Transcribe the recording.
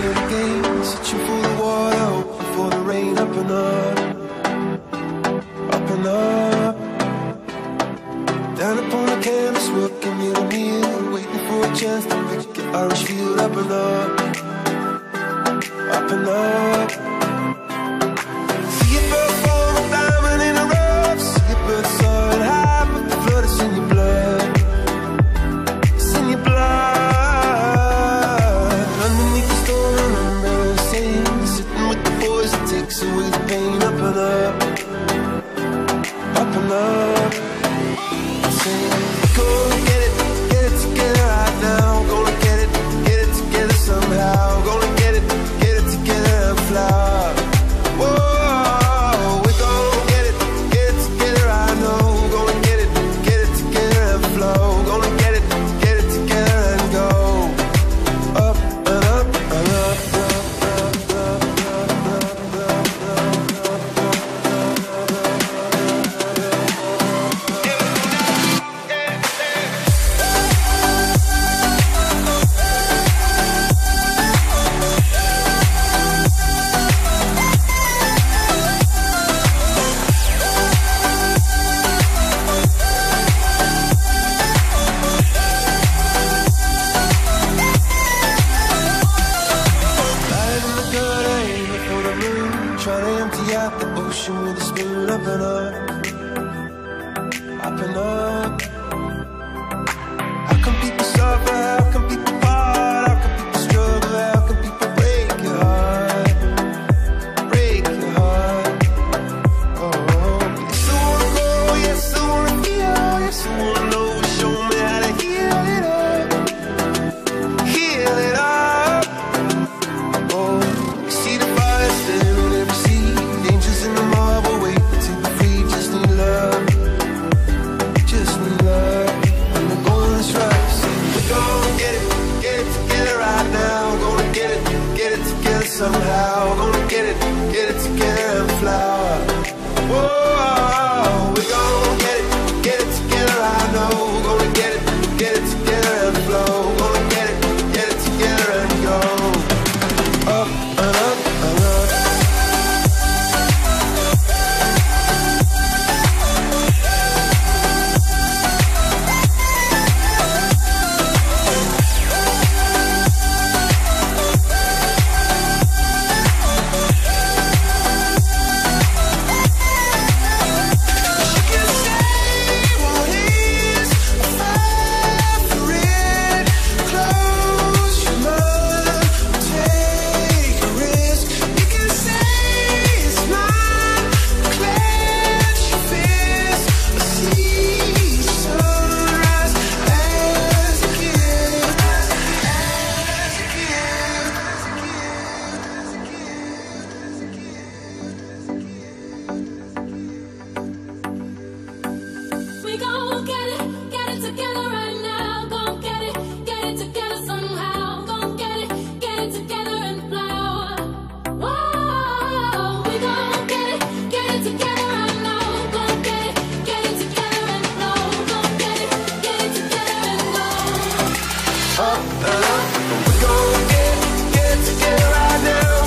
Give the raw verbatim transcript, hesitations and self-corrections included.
the game, searching for the water, hoping for the rain. Up and up, up and up. Down upon the canvas, working meal to meal, waiting for a chance to pick an Irish field. Up and up, up and up. See a bird form a diamond in a rough, see a bird soaring high, but the flood is in your blood. It's in your blood. Underneath the storm, an umbrella sing, sitting with the boys, it takes away the pain. Up and up, up and up. Go get it, get it together right now. Gonna get it, get it together somehow. Gonna get it, get it together and fly. Whoa, we gonna get it, get it together I know. Gonna get it, get it together and flow. Gonna get it, get it together and go. Up and up and up. Trying to empty out the ocean with a spoon. Up and up, up and up. How come people suffer? How come people part? How come people struggle? How come people break your heart? Break your heart. Oh, yes I wanna go, yes I wanna feel, yes I wanna know. Show me how to heal it up, heal it up. Oh, you see the fire still. Somehow, gonna get it, get it together and fly. Whoa, we gonna get it, get it together, I know. Gonna get it, get it together and flow. Gonna get it, get it together and go. Up and up and up. Up and up, we gon' get it, get it together right now.